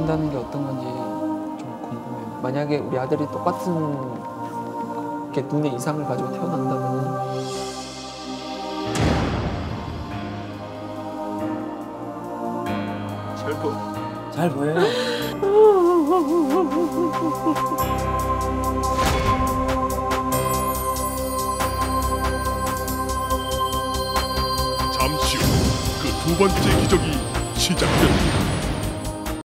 바뀐다는 게 어떤 건지 좀 궁금해요. 만약에 우리 아들이 똑같은 이렇게 눈의 이상을 가지고 태어난다면 잘 보여요. 잠시 후 그 두 번째 기적이 시작됩니다.